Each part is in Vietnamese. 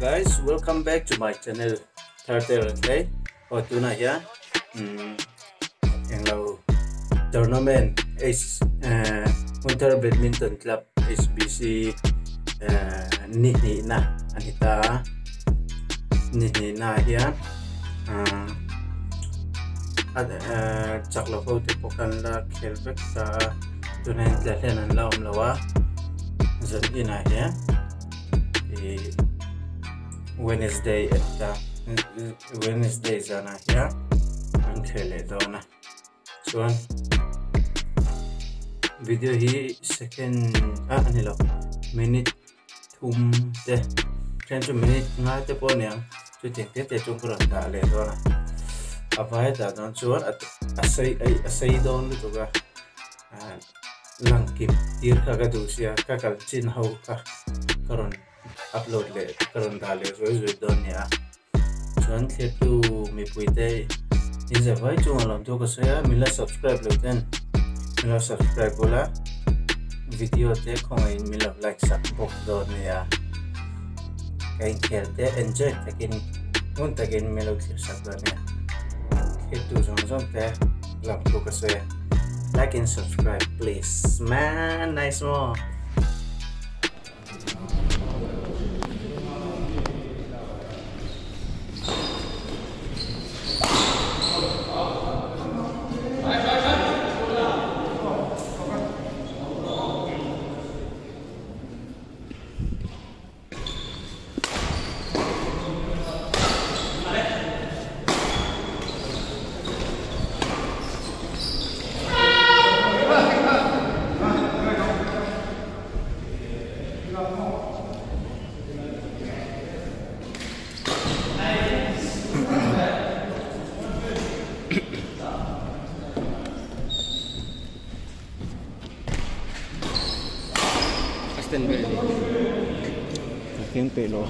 guys, welcome back to my channel. Turtle okay. Tuna here. Yang lau tournament Winter Badminton Club HBC Nihni na Anita Nihni na here. Chakla ko tipukan la kelbek sa tunayin tlalan laom lawa zan ina here. Wednesday zana here ang khele dona chuan video hi second anilo minute te 10 minute nga te po niang chu te chung kuran da le dona apai da don chuan asai don lu ga langkip tir ka du sia ka kal chin ho ka karon upload le karon dale roi don ya chuan the tu mi puite in the vai chung alam to ka saya mila subscribe lo ten mila subscribe bola video te khong in mila like sak bok don ya kain kherte enjoy takin un takin mila khir sak don ya the tu zong te lam to ka saya like and subscribe please man nice more. Aking pelo.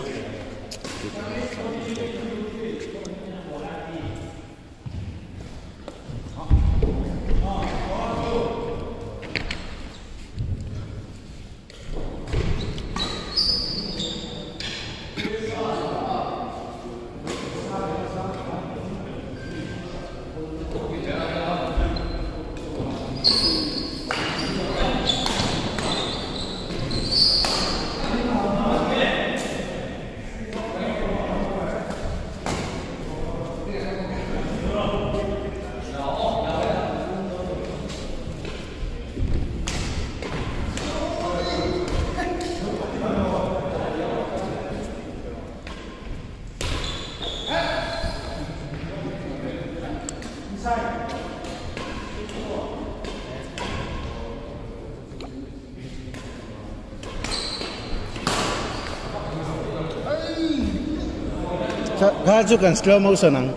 Gajo kan slow motion ang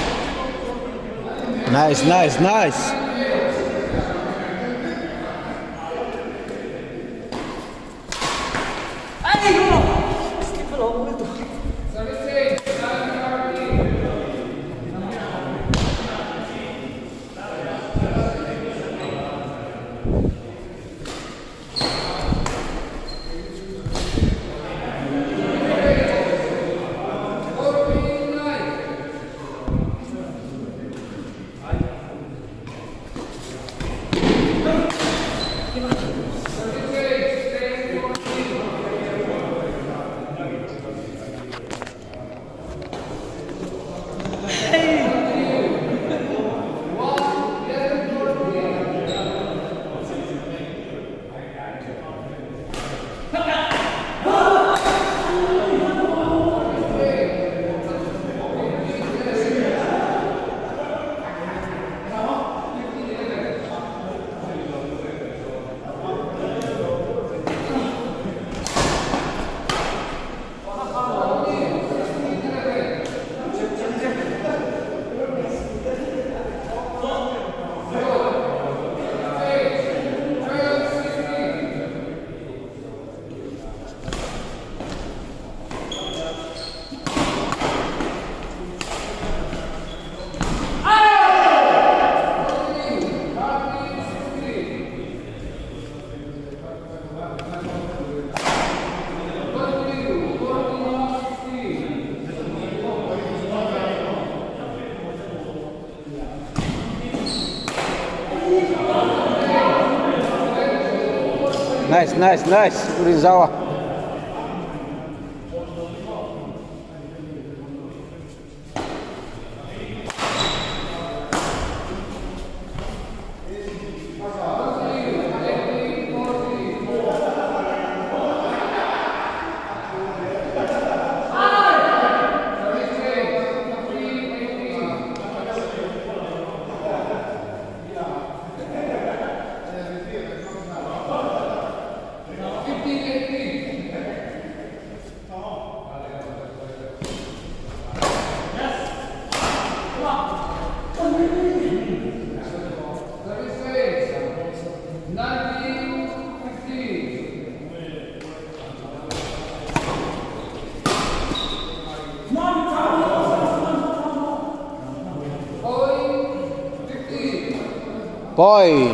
Nice, nice, nice. Nice, nice, nice. Urizawa. Point.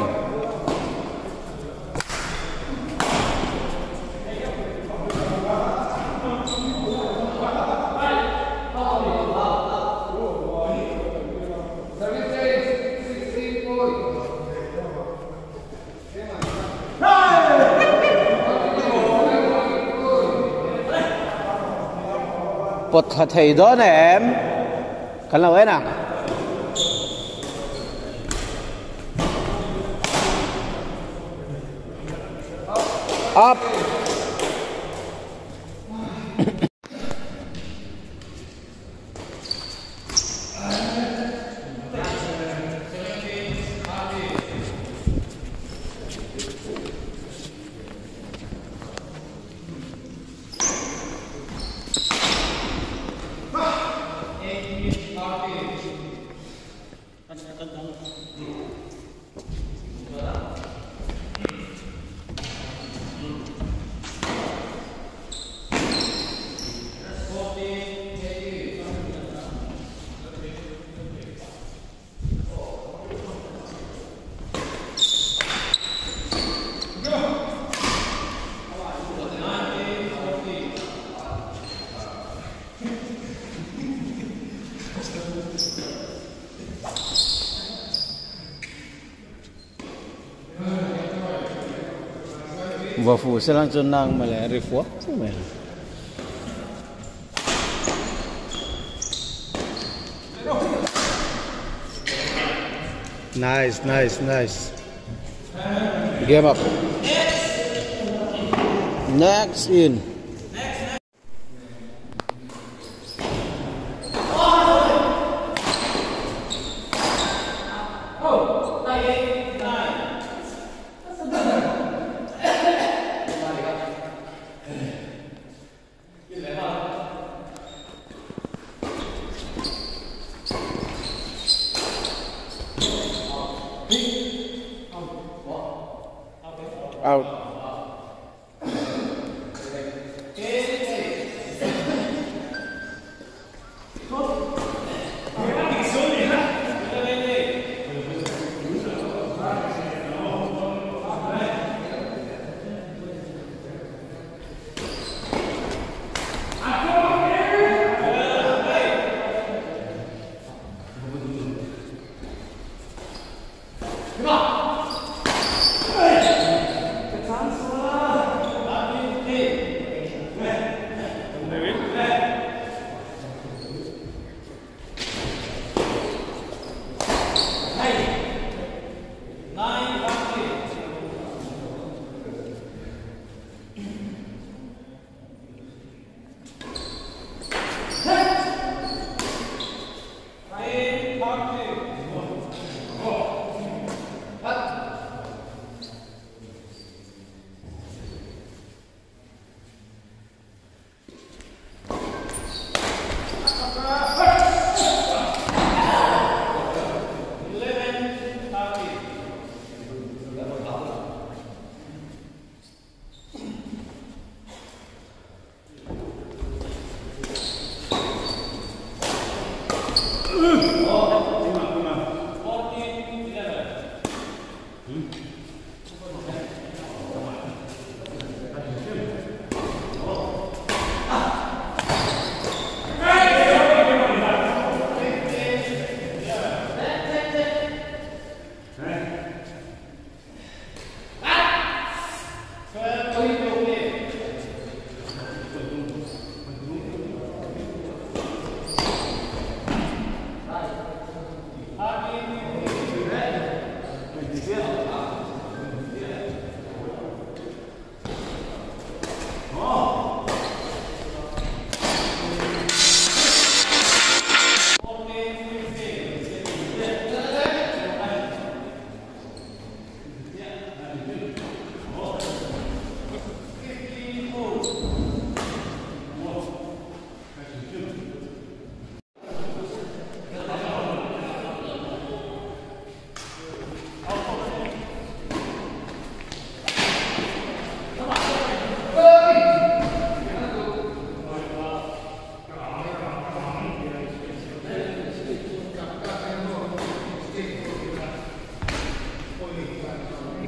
Bật thầy đó nè em. Cần là vậy nào. Up. Và phụ sẽ làm cho nàng mà lại refo chứ mày. Nice, nice, nice. Game up. Next in. Out.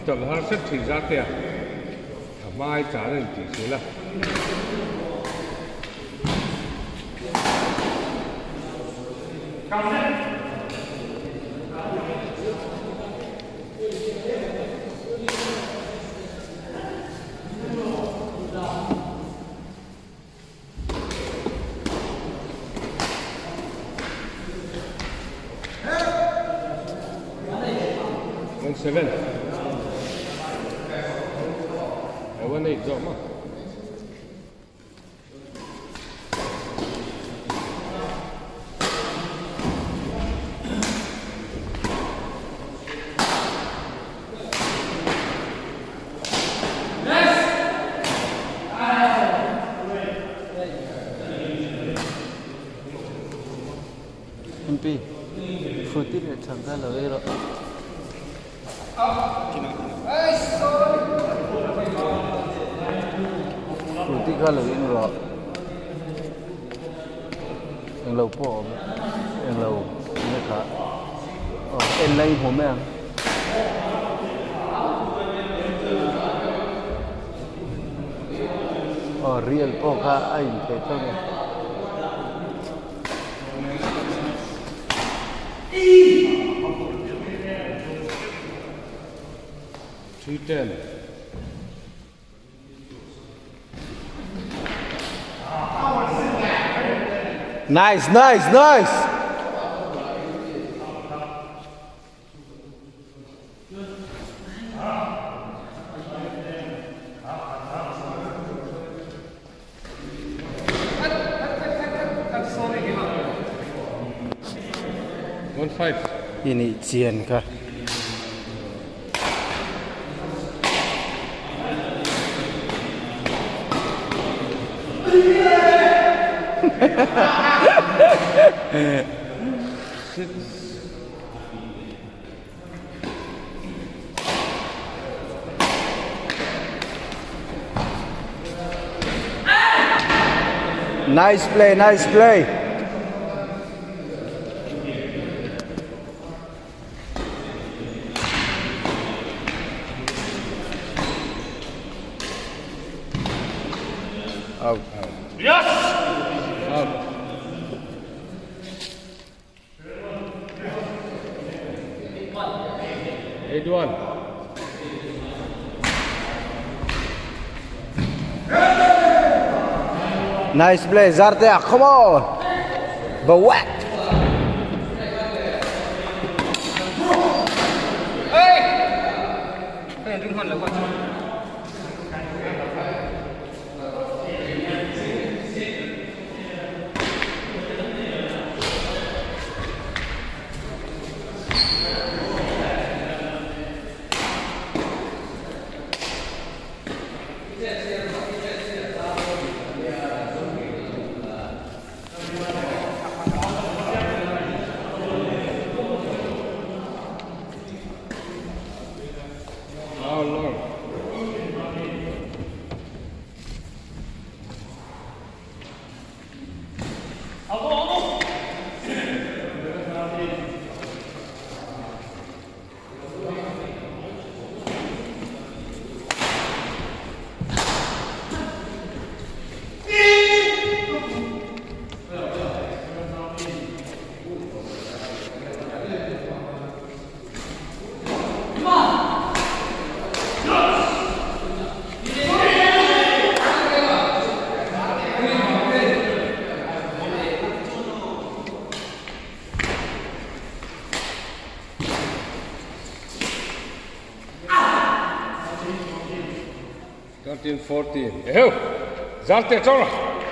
tầm har rất thì ra tiền mai trả lên tỷ số là seven. I want 8 rồi mà. MP, fruity này chẳng ra lời rồi. Fruity ka lagi nula, yang lau po, yang lau ni ka, en lain home yang, real po ka ay peto ni. 210. Nice, nice, nice. One five. Ini Jian kah? Nice play, nice play. Out. Yes! Out. Eight one. Nice play, Zartea, come on. But what? Oh Lord. Thirteen, 14. Ew! Zarte, Zora!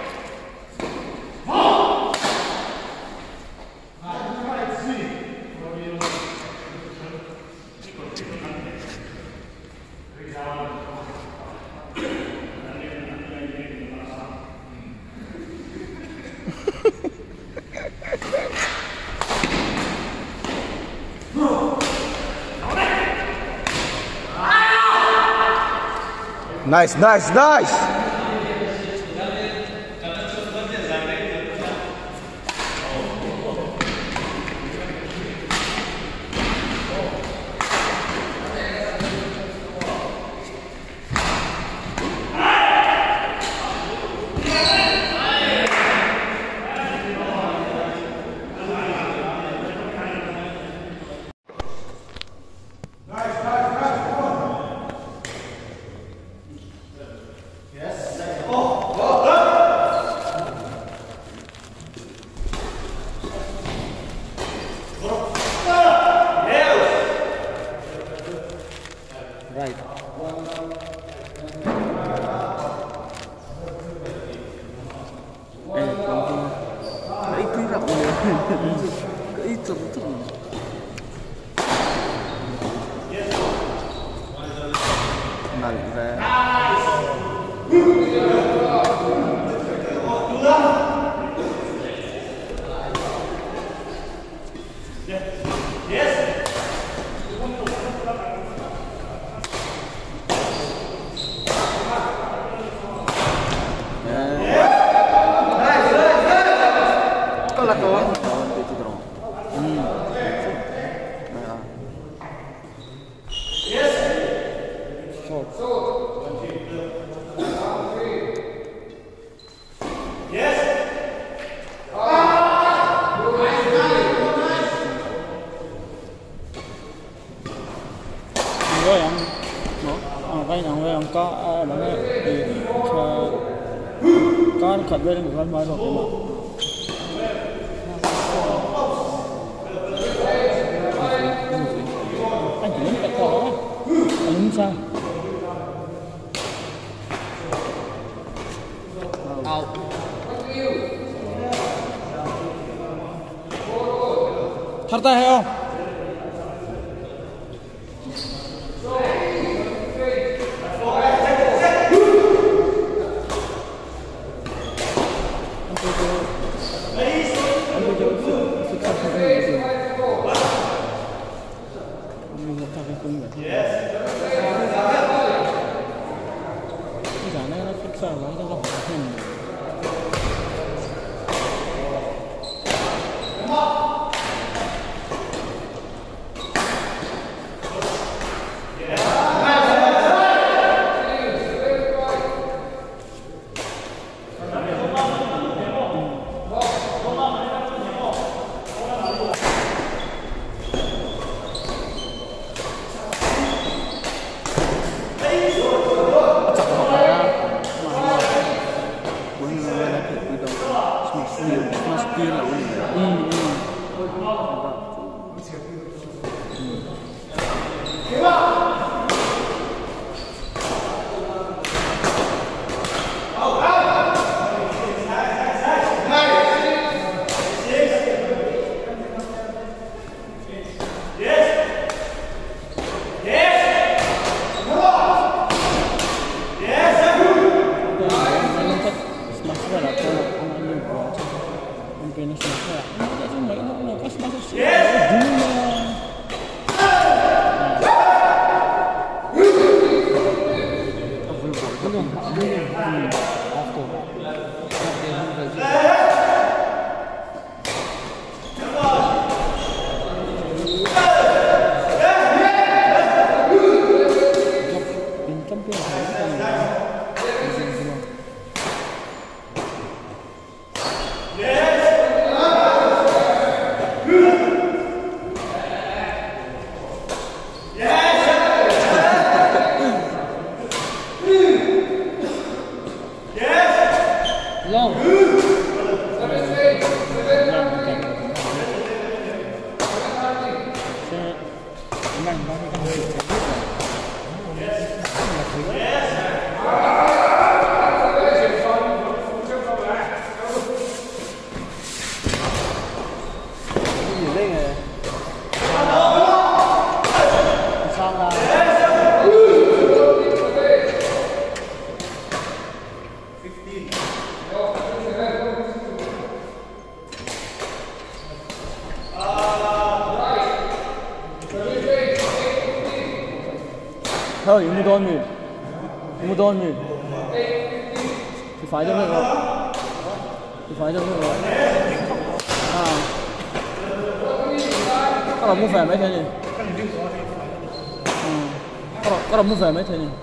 Nice, nice, nice. nặng về con khẩn lên của con mới rồi anh chỉ muốn cái cỏ anh muốn sao thật tay hay không thôi Mudon thì phải cho mình rồi các bạn mua về mấy thế nhỉ các bạn mua về mấy thế nhỉ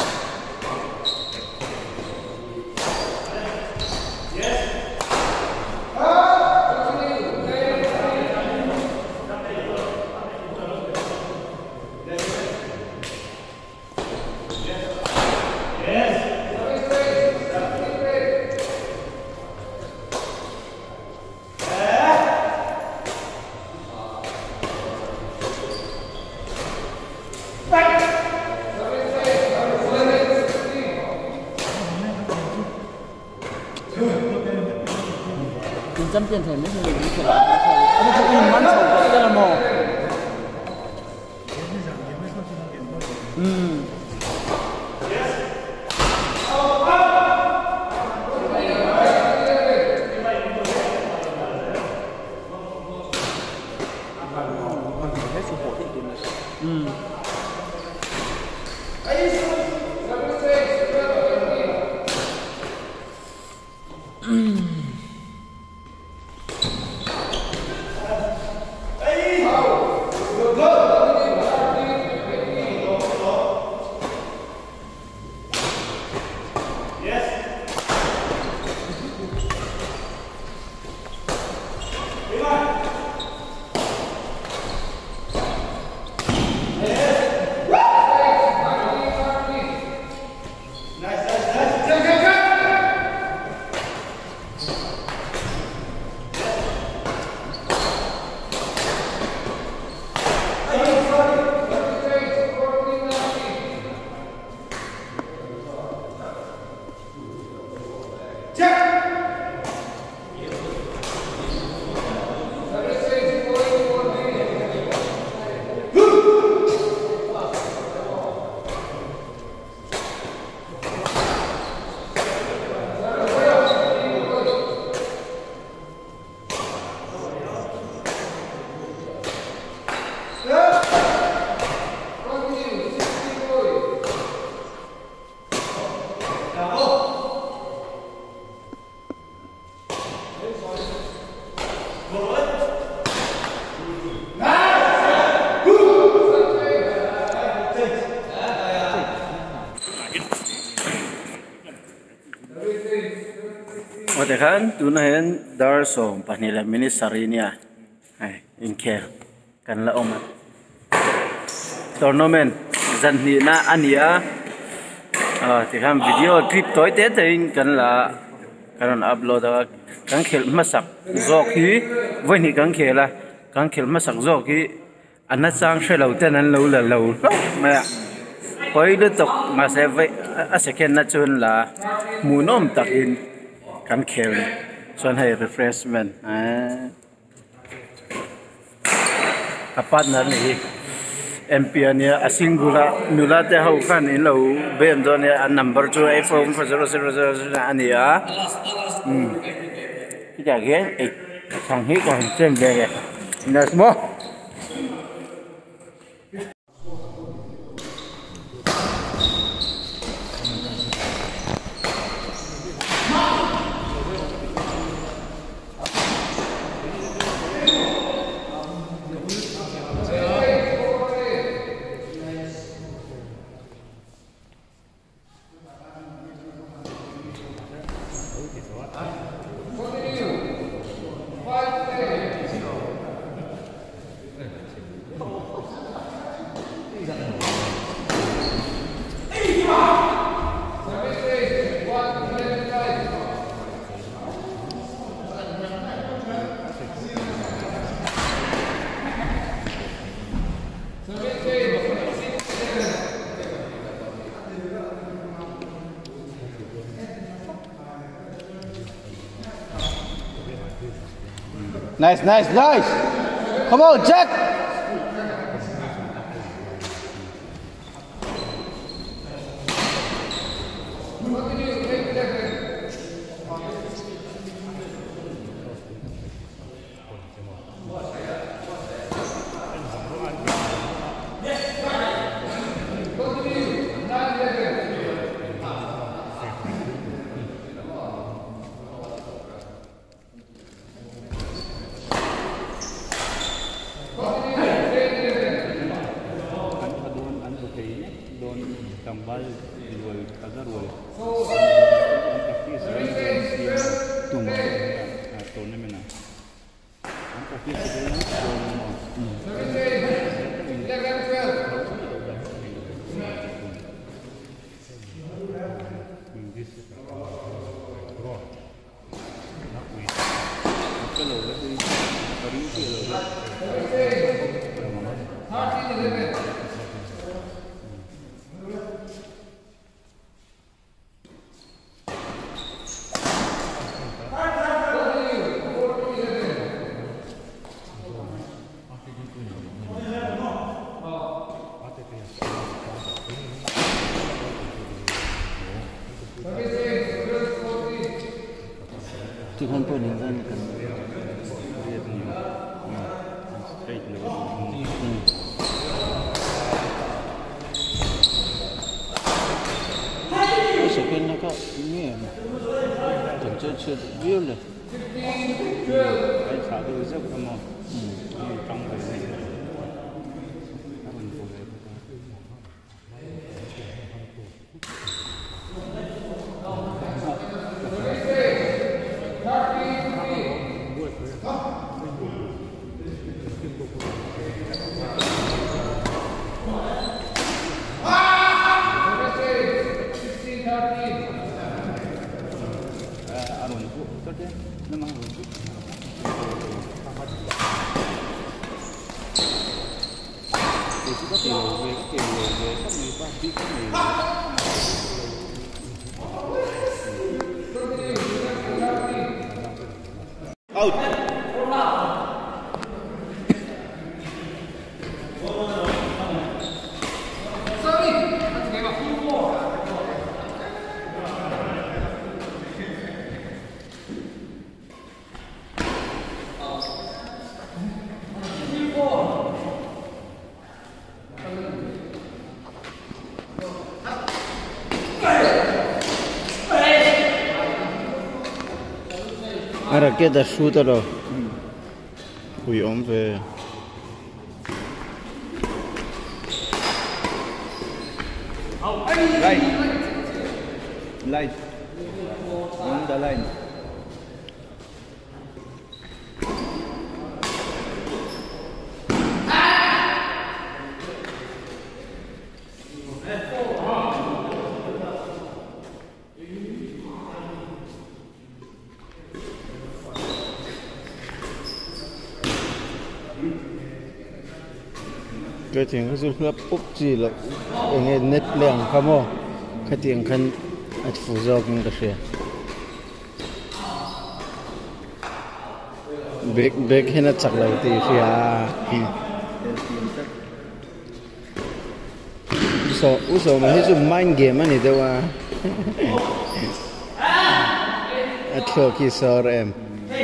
Trăm tiền thể mấy người đi thể nó chụp in bắn sầu rất là mò Oke kan, tunahin darsom panila minisarinya, ingker kan la omat. Tournament zanni na ania, tekan video clip toy tein kan la kan upload kan khel masak zoki, veni kan khela kan khel masak zoki, anat sang shelau tenan lau la lau, maya. Koi lu tok masai second na chun la munom takin. Kan khel son hay refreshment partner ni MP ania asingula nula te hau kan in lo ben don ya number 2 iPhone 000 ania cái ghé thằng hít còn trên về nè small. Nice, nice, nice. Come on, Jack. tambal jual agar jual tunggu atau ni mana Tuhan pun insan kan. Straight level. 他咩嘛，等这吃热了， 还查到这个嘛，刚回来。 Ara queda shootero. Ui omve. Line. Line. On the line. Cái tiếng cái du hấp bốc gì là nghe nét lẹng không ô cái tiếng khăn at phụ do cũng được rồi bek hay là chắc là thì uso mà hết dùng mind game anh đâu à at cho khi sợ em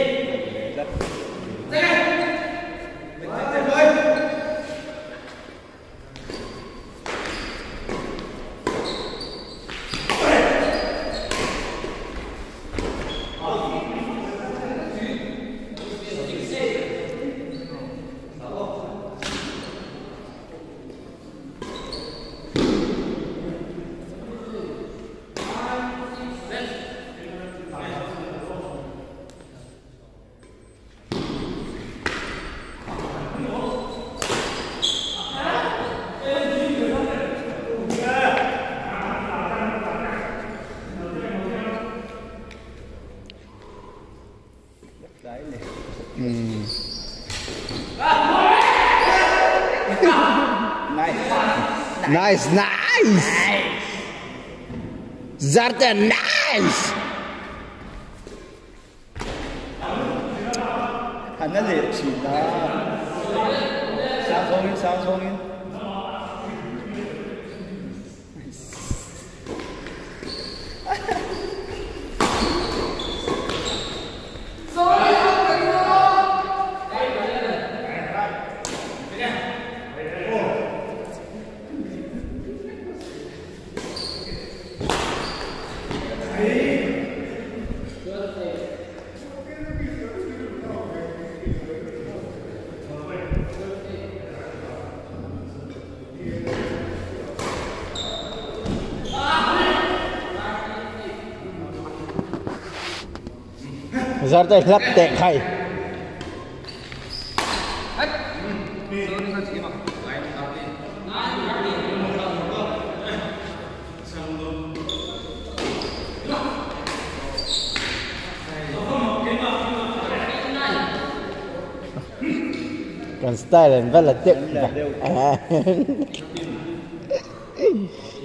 Nice. Zartan, nice. Hắn đã liệt chỉ đó. Sao xuống đi. Zartan lap tek khai. Còn style là rất là tiếc.